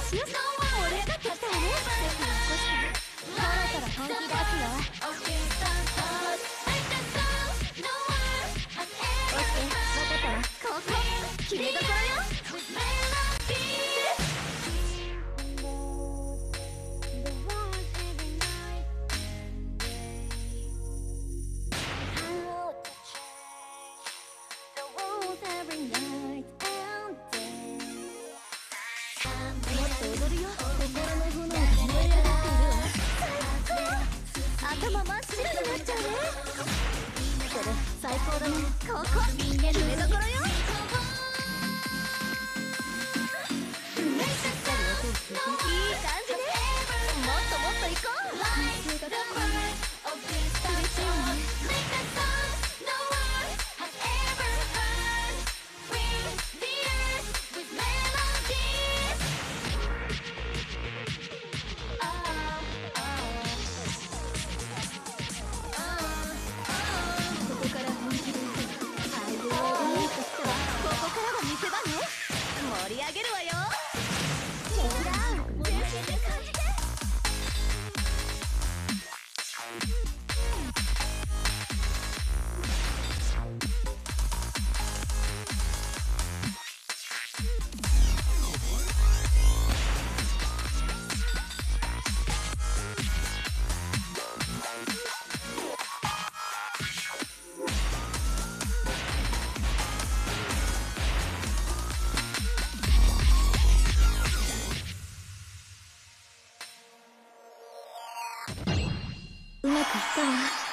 しよ。盛り上がってきたわね。そろそろ本気出すよ。オッケー、わかったわ。ここ決めどころよ。もっと踊るよ。心の炎が燃え上がっているわ。頭真っ白になっちゃうね。それ最高だね。ここ決めどころよ。いい感じね。もっともっと行こう。嬉しいわね。盛り上げるわよ。みんな全身で感じて。うまくいったわ。